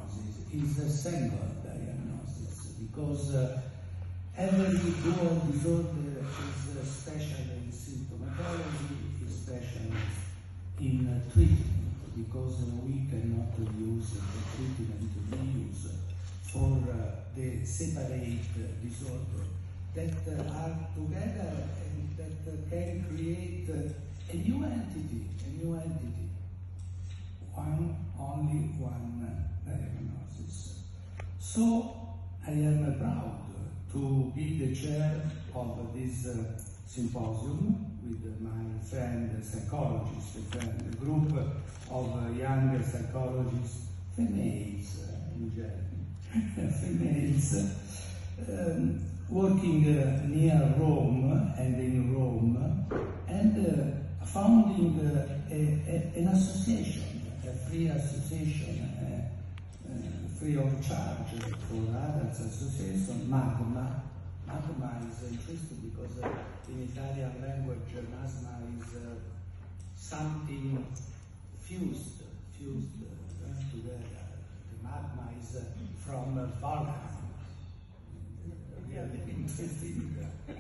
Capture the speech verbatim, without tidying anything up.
diagnosis is a single diagnosis, because uh, every dual disorder is uh, special in symptomatology, is special in uh, treatment, because uh, we cannot use the treatment we use for uh, the separate uh, disorder that uh, are together and that uh, can create uh, a new entity, a new entity. One, only one uh, diagnosis. So I am proud to be the chair of this uh, symposium with my friend psychologist, a friend, a group of uh, young psychologists, females uh, in general, females, um, working uh, near Rome and in Rome, and uh, founding uh, a, a, an association, a free association, uh, uh, free of charge for adults association, Magma. Magma is interesting because uh, in Italian language, Magma is uh, something fused, fused uh, together. The magma is uh, from uh, Balkan. Really interesting.